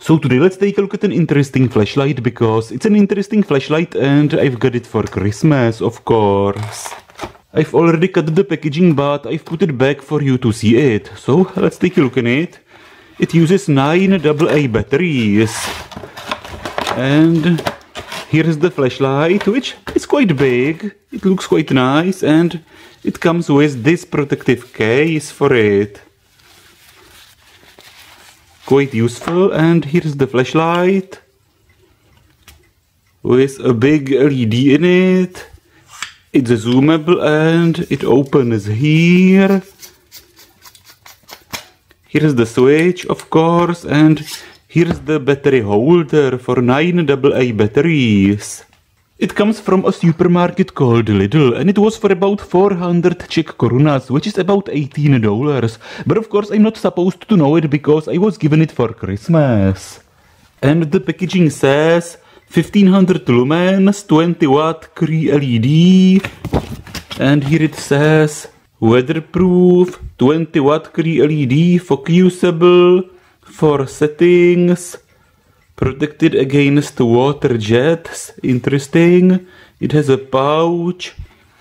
So today let's take a look at an interesting flashlight, because it's an interesting flashlight and I've got it for Christmas, of course. I've already cut the packaging, but I've put it back for you to see it. So let's take a look at it. It uses 9 AA batteries. And here's the flashlight, which is quite big. It looks quite nice, and it comes with this protective case for it. Quite useful. And here's the flashlight with a big LED in it. It's zoomable and it opens here. Here's the switch, of course, and here's the battery holder for 9 AA batteries. It comes from a supermarket called Lidl, and it was for about 400 Czech korunas, which is about $18. But of course I'm not supposed to know it because I was given it for Christmas. And the packaging says 1500 lumens, 20 watt Cree LED. And here it says weatherproof, 20 watt Cree LED, focusable, 4 settings. Protected against water jets. Interesting. It has a pouch.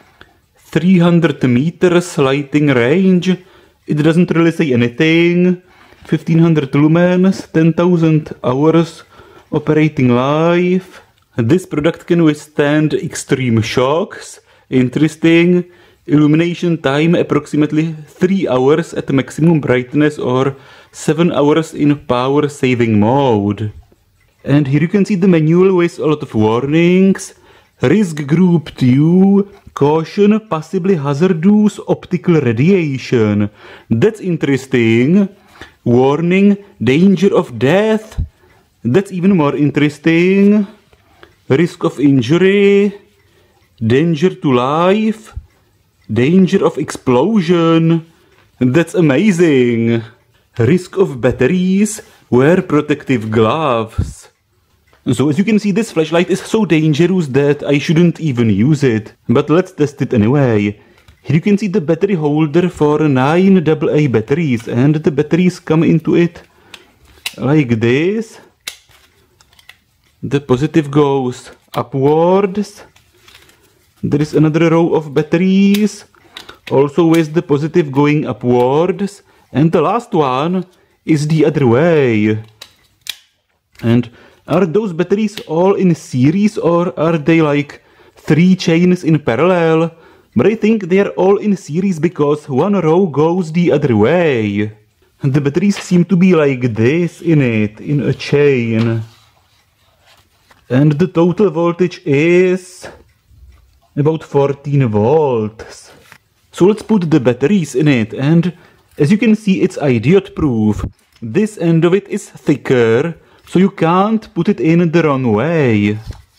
300 meters lighting range. It doesn't really say anything. 1500 lumens, 10,000 hours operating life. This product can withstand extreme shocks. Interesting. Illumination time approximately 3 hours at maximum brightness or 7 hours in power saving mode. And here you can see the manual with a lot of warnings. Risk group 2, caution, possibly hazardous optical radiation. That's interesting. Warning, danger of death. That's even more interesting. Risk of injury. Danger to life. Danger of explosion. That's amazing. Risk of batteries. Wear protective gloves. So as you can see, this flashlight is so dangerous that I shouldn't even use it. But let's test it anyway. Here you can see the battery holder for 9 AA batteries, and the batteries come into it like this. The positive goes upwards. There is another row of batteries, also with the positive going upwards. And the last one is the other way. And are those batteries all in series, or are they like 3 chains in parallel? But I think they are all in series because one row goes the other way. And the batteries seem to be like this in it, in a chain. And the total voltage is about 14 volts. So let's put the batteries in it, and as you can see, it's idiot proof. This end of it is thicker, so you can't put it in the wrong way.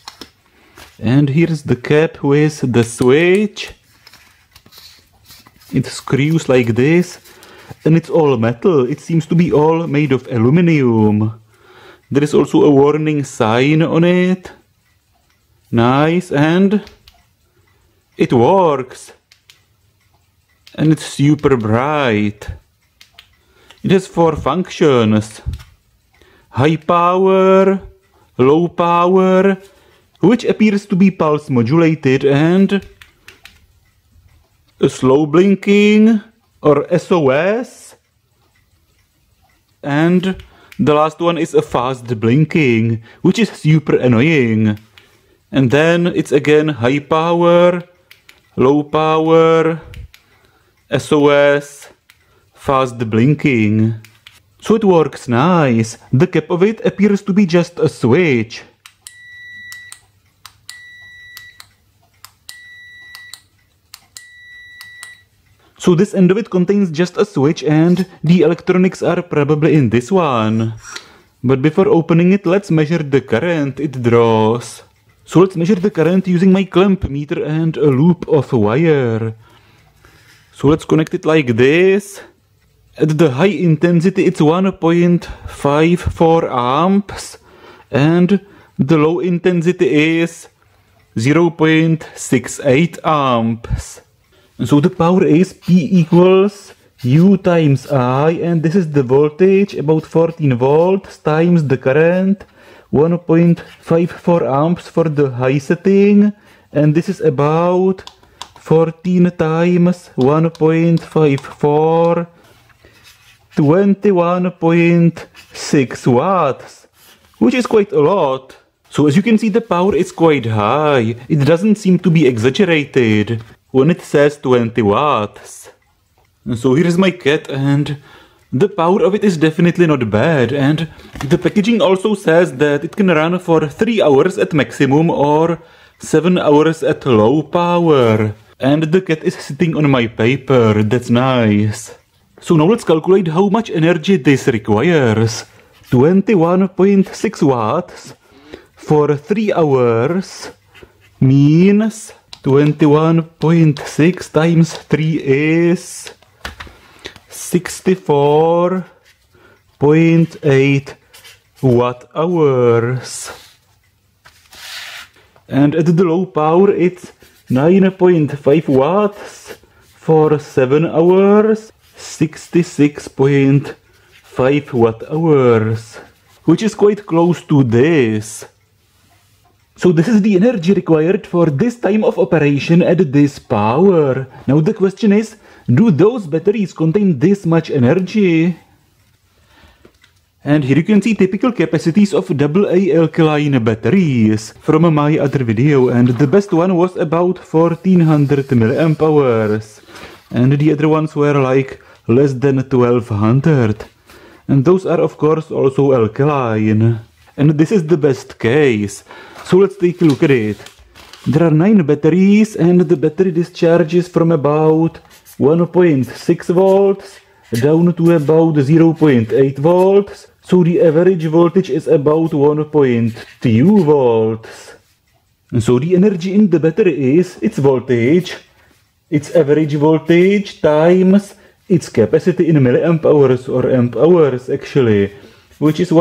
And here's the cap with the switch. It screws like this, and it's all metal. It seems to be all made of aluminum. There is also a warning sign on it. Nice, and it works. And it's super bright. It has 4 functions. High power, low power, which appears to be pulse modulated, and a slow blinking or SOS. And the last one is a fast blinking, which is super annoying. And then it's again high power, low power, SOS, fast blinking. So it works nice. The cap of it appears to be just a switch. So this end of it contains just a switch, and the electronics are probably in this one. But before opening it, let's measure the current it draws. So let's measure the current using my clamp meter and a loop of wire. So let's connect it like this. At the high intensity it's 1.54 amps, and the low intensity is 0.68 amps. So the power is P equals U times I, and this is the voltage, about 14 volts, times the current, 1.54 amps for the high setting, and this is about 14 times 1.54, 21.6 watts, which is quite a lot. So as you can see, the power is quite high. It doesn't seem to be exaggerated when it says 20 watts. And so here's my cat, and the power of it is definitely not bad, and the packaging also says that it can run for 3 hours at maximum or 7 hours at low power. And the cat is sitting on my paper. That's nice. So now let's calculate how much energy this requires. 21.6 watts for 3 hours means 21.6 times 3 is 64.8 watt hours. And at the low power it's 9.5 watts for 7 hours, 66.5 watt hours, which is quite close to this. So this is the energy required for this time of operation at this power. Now the question is, do those batteries contain this much energy? And here you can see typical capacities of AA alkaline batteries from my other video, and the best one was about 1400 milliamp hours, and the other ones were like less than 1200. And those are of course also alkaline. And this is the best case. So let's take a look at it. There are 9 batteries, and the battery discharges from about 1.6 volts down to about 0.8 volts. So the average voltage is about 1.2 volts. And so the energy in the battery is its voltage, its average voltage times its capacity in milliamp hours or amp hours actually, which is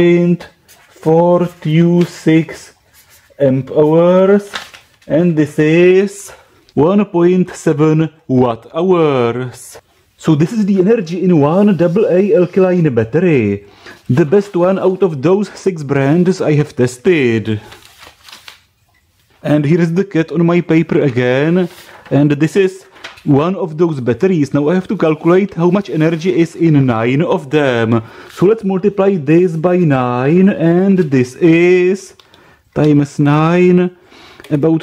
1.426 amp hours, and this is 1.7 watt hours. So this is the energy in one AA alkaline battery, the best one out of those 6 brands I have tested. And here is the cat on my paper again, and this is one of those batteries. Now I have to calculate how much energy is in 9 of them. So let's multiply this by 9, and this is times 9, about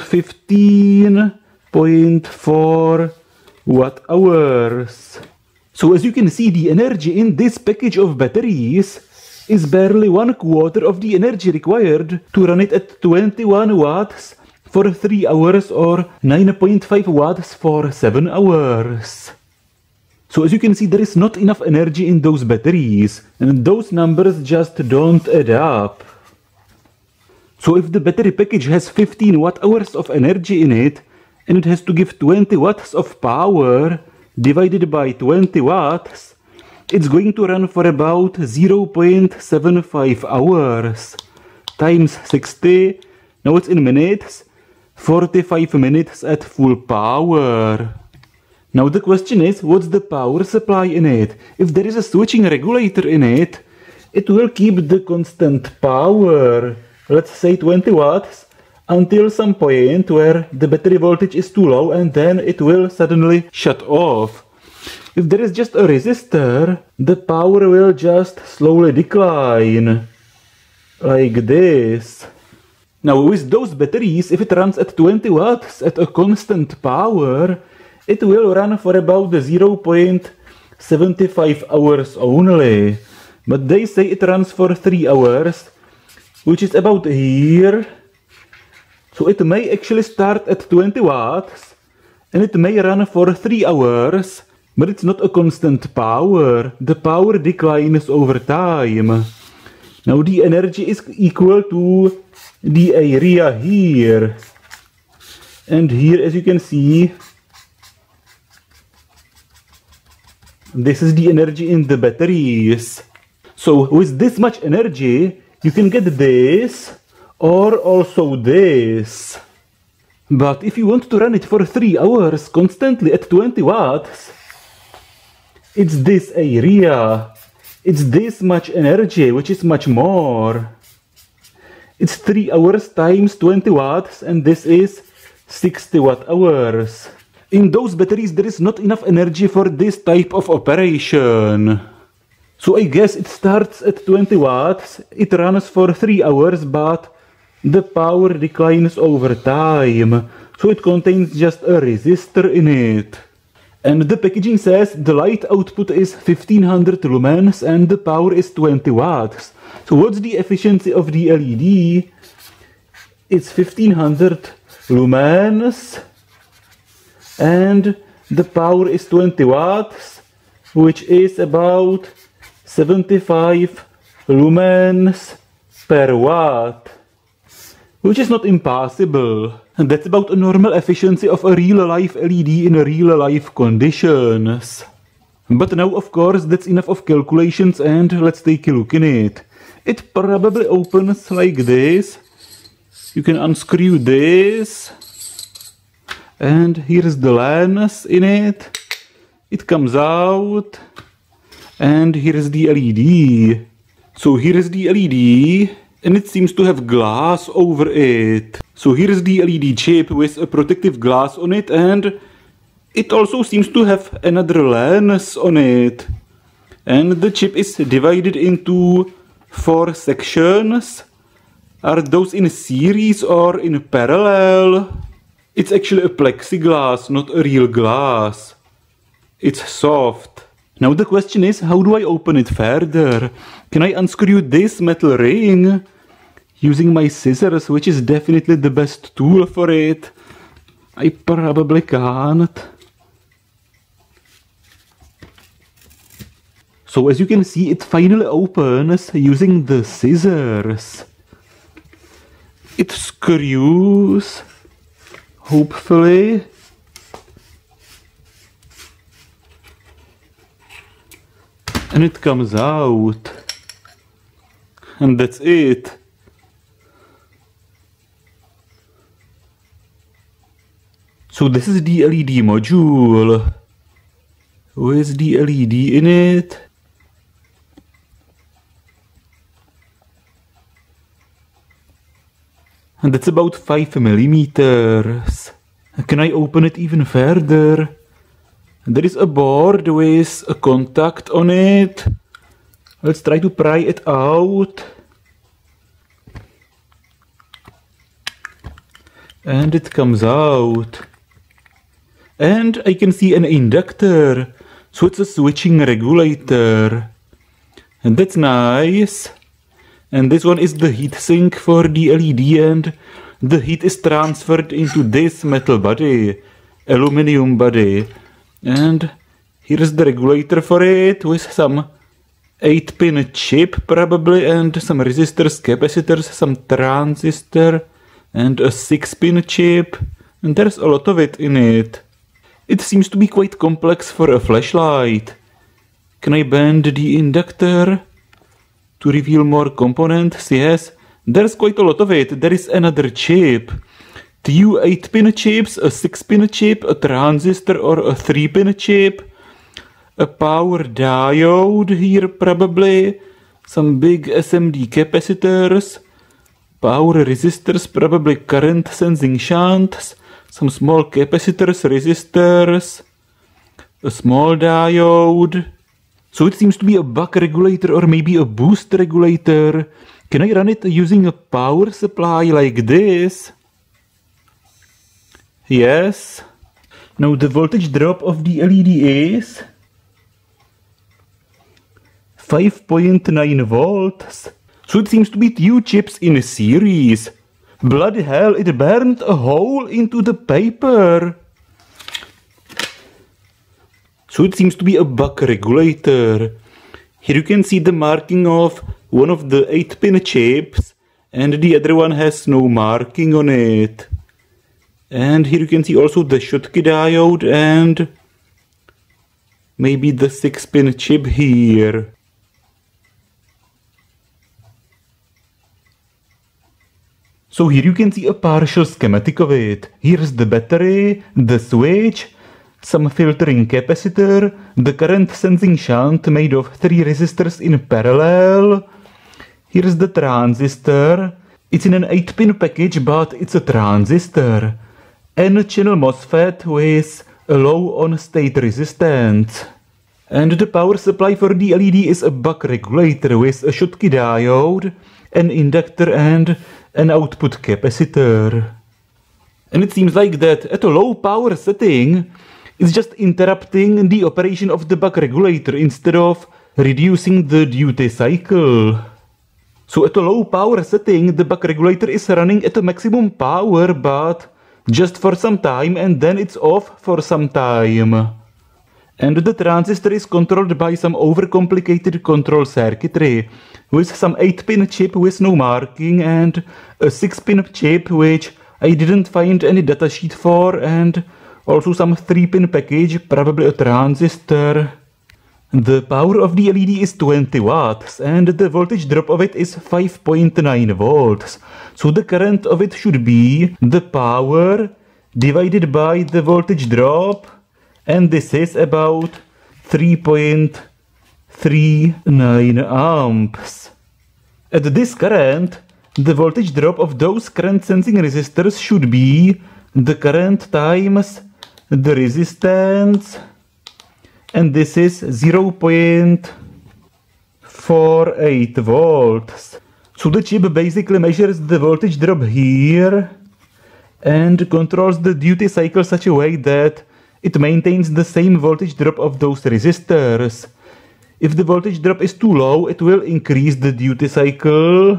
15.4 watt hours. So as you can see, the energy in this package of batteries is barely 1/4 of the energy required to run it at 21 watts for 3 hours or 9.5 watts for 7 hours. So as you can see, there is not enough energy in those batteries, and those numbers just don't add up. So if the battery package has 15 watt hours of energy in it, and it has to give 20 watts of power divided by 20 watts, it's going to run for about 0.75 hours times 60. Now it's in minutes, 45 minutes at full power. Now the question is, what's the power supply in it? If there is a switching regulator in it, it will keep the constant power, let's say 20 watts, until some point where the battery voltage is too low, and then it will suddenly shut off. If there is just a resistor, the power will just slowly decline, like this. Now with those batteries, if it runs at 20 watts at a constant power, it will run for about 0.75 hours only. But they say it runs for 3 hours, which is about here. So it may actually start at 20 watts, and it may run for 3 hours, but it's not a constant power. The power declines over time. Now the energy is equal to the area here. And here, as you can see, this is the energy in the batteries. So with this much energy, you can get this, or also this. But if you want to run it for 3 hours constantly at 20 watts, It's this area. It's this much energy, which is much more. It's 3 hours times 20 watts, and this is 60 watt hours. In those batteries, there is not enough energy for this type of operation. So I guess it starts at 20 watts, it runs for 3 hours, but the power declines over time. So it contains just a resistor in it. And the packaging says the light output is 1500 lumens and the power is 20 watts. So what's the efficiency of the LED? It's 1500 lumens and the power is 20 watts, which is about 75 lumens per watt, which is not impossible. And that's about a normal efficiency of a real-life LED in real-life conditions. But now, of course, that's enough of calculations and let's take a look in it. It probably opens like this. You can unscrew this. And here's the lens in it. It comes out. And here's the LED. So here is the LED. And it seems to have glass over it. So here is the LED chip with a protective glass on it, and it also seems to have another lens on it. And the chip is divided into 4 sections. Are those in a series or in parallel? It's actually a plexiglass, not a real glass. It's soft. Now the question is, how do I open it further? Can I unscrew this metal ring? Using my scissors, which is definitely the best tool for it. I probably can't. So as you can see, it finally opens using the scissors. It screws, hopefully. And it comes out. And that's it. So this is the LED module. Where's the LED in it? And that's about 5 millimeters. Can I open it even further? There is a board with a contact on it. Let's try to pry it out. And it comes out. And I can see an inductor. So it's a switching regulator. And that's nice. And this one is the heat sink for the LED, and the heat is transferred into this metal body, aluminum body. And here's the regulator for it with some 8-pin chip probably, and some resistors, capacitors, some transistor, and a 6-pin chip. And there's a lot of it in it. It seems to be quite complex for a flashlight. Can I bend the inductor to reveal more components? Yes, there's quite a lot of it. There is another chip. 2 8-pin chips, a 6-pin chip, a transistor or a 3-pin chip, a power diode here probably, some big SMD capacitors, power resistors, probably current sensing shunts, some small capacitors, resistors, a small diode. So it seems to be a buck regulator or maybe a boost regulator. Can I run it using a power supply like this? Yes. Now the voltage drop of the LED is 5.9 volts. So it seems to be 2 chips in a series. Bloody hell, it burned a hole into the paper. So it seems to be a buck regulator. Here you can see the marking of one of the 8-pin chips, and the other one has no marking on it. And here you can see also the Schottky diode and maybe the 6-pin chip here. So here you can see a partial schematic of it. Here's the battery, the switch, some filtering capacitor, the current sensing shunt made of 3 resistors in parallel. Here's the transistor. It's in an 8-pin package, but it's a transistor. N-channel MOSFET with a low on-state resistance. And the power supply for the LED is a buck regulator with a Schottky diode, an inductor and an output capacitor. And it seems like that at a low power setting, it's just interrupting the operation of the buck regulator instead of reducing the duty cycle. So at a low power setting, the buck regulator is running at a maximum power, but just for some time, and then it's off for some time. And the transistor is controlled by some overcomplicated control circuitry, with some 8-pin chip with no marking and a 6-pin chip which I didn't find any datasheet for, and also some 3-pin package, probably a transistor. The power of the LED is 20 watts and the voltage drop of it is 5.9 volts. So the current of it should be the power divided by the voltage drop, and this is about 3.39 amps. At this current, the voltage drop of those current sensing resistors should be the current times the resistance, and this is 0.48 volts. So the chip basically measures the voltage drop here and controls the duty cycle such a way that it maintains the same voltage drop of those resistors. If the voltage drop is too low, it will increase the duty cycle.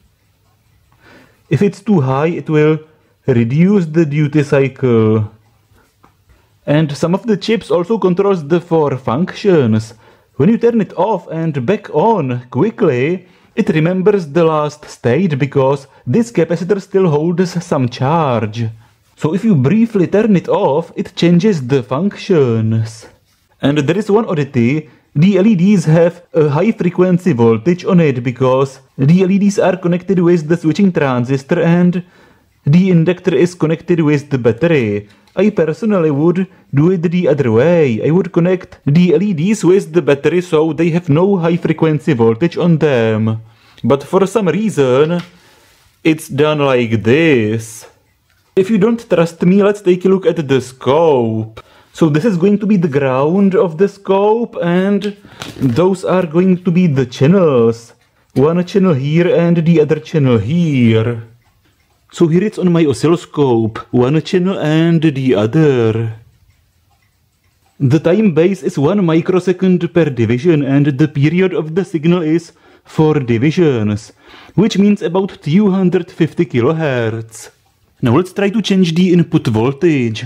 If it's too high, it will reduce the duty cycle. And some of the chips also controls the 4 functions. When you turn it off and back on quickly, it remembers the last state because this capacitor still holds some charge. So if you briefly turn it off, it changes the functions. And there is one oddity. The LEDs have a high frequency voltage on it because the LEDs are connected with the switching transistor and the inductor is connected with the battery. I personally would do it the other way. I would connect the LEDs with the battery so they have no high frequency voltage on them. But for some reason, it's done like this. If you don't trust me, let's take a look at the scope. So this is going to be the ground of the scope, and those are going to be the channels. One channel here and the other channel here. So here it's on my oscilloscope, one channel and the other. The time base is 1 microsecond per division and the period of the signal is 4 divisions, which means about 250 kHz. Now let's try to change the input voltage.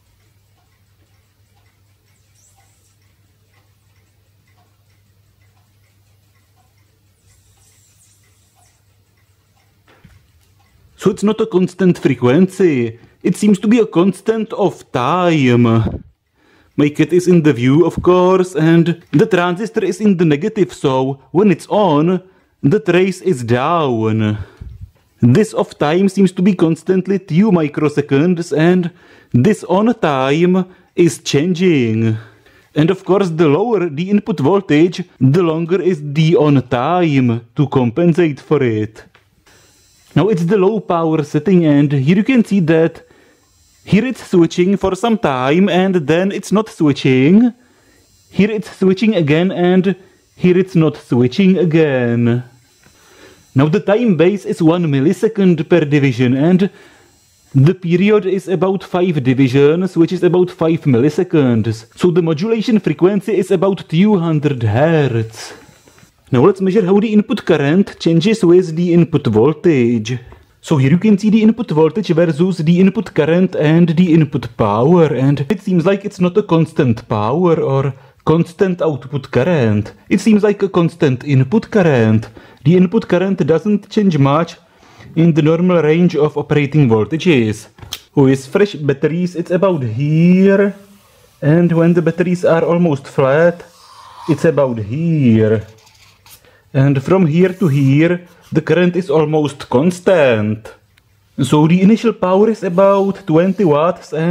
So it's not a constant frequency, it seems to be a constant of time. My cat is in the view, of course, and the transistor is in the negative, so when it's on, the trace is down. This of time seems to be constantly 2 microseconds, and this on time is changing. And of course, the lower the input voltage, the longer is the on time to compensate for it. Now it's the low power setting, and here you can see that here it's switching for some time and then it's not switching. Here it's switching again and here it's not switching again. Now the time base is 1 millisecond per division and the period is about 5 divisions, which is about 5 milliseconds. So the modulation frequency is about 200 Hz. Now let's measure how the input current changes with the input voltage. So here you can see the input voltage versus the input current and the input power, and it seems like it's not a constant power or constant output current. It seems like a constant input current. The input current doesn't change much in the normal range of operating voltages. With fresh batteries it's about here, and when the batteries are almost flat, it's about here. And from here to here, the current is almost constant. So the initial power is about 20 watts and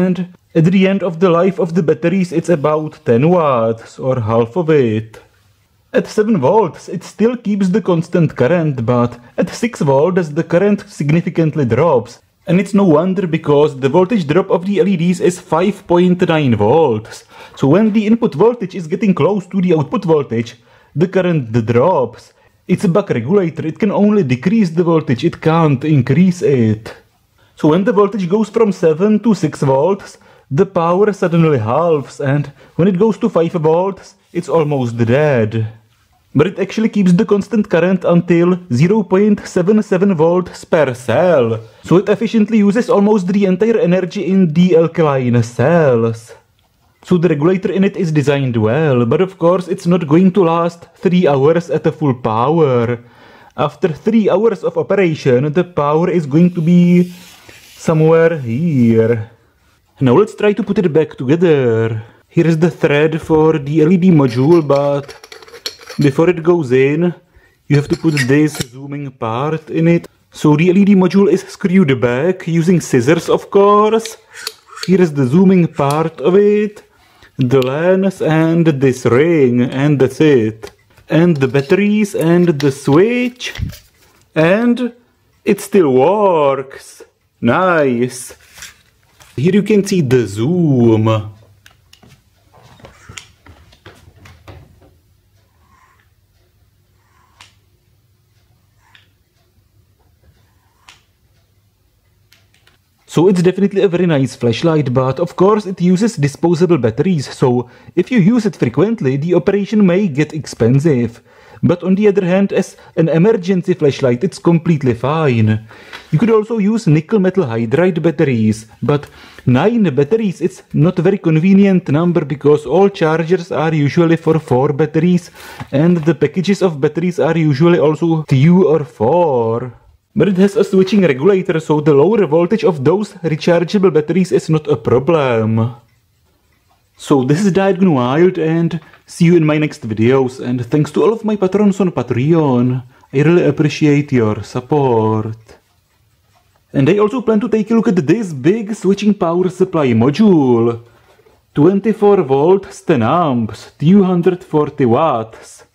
At the end of the life of the batteries, it's about 10 watts or half of it. At 7 volts, it still keeps the constant current, but at 6 volts, the current significantly drops. And it's no wonder because the voltage drop of the LEDs is 5.9 volts. So when the input voltage is getting close to the output voltage, the current drops. It's a buck regulator, it can only decrease the voltage, it can't increase it. So when the voltage goes from 7 to 6 volts, the power suddenly halves, and when it goes to 5 volts, it's almost dead. But it actually keeps the constant current until 0.77 volts per cell. So it efficiently uses almost the entire energy in the alkaline cells. So the regulator in it is designed well, but of course it's not going to last 3 hours at a full power. After 3 hours of operation, the power is going to be somewhere here. Now let's try to put it back together. Here is the thread for the LED module, but before it goes in, you have to put this zooming part in it. So the LED module is screwed back using scissors, of course. Here is the zooming part of it, the lens and this ring, and that's it. And the batteries and the switch. And it still works. Nice. Here you can see the zoom. So it's definitely a very nice flashlight, but of course it uses disposable batteries, so if you use it frequently, the operation may get expensive. But on the other hand, as an emergency flashlight, it's completely fine. You could also use nickel metal hydride batteries, but 9 batteries is not a very convenient number because all chargers are usually for 4 batteries and the packages of batteries are usually also 2 or 4. But it has a switching regulator, so the lower voltage of those rechargeable batteries is not a problem. So this is Diagon Wild, and see you in my next videos, and thanks to all of my patrons on Patreon. I really appreciate your support. And I also plan to take a look at this big switching power supply module. 24 volts, 10 amps, 240 watts.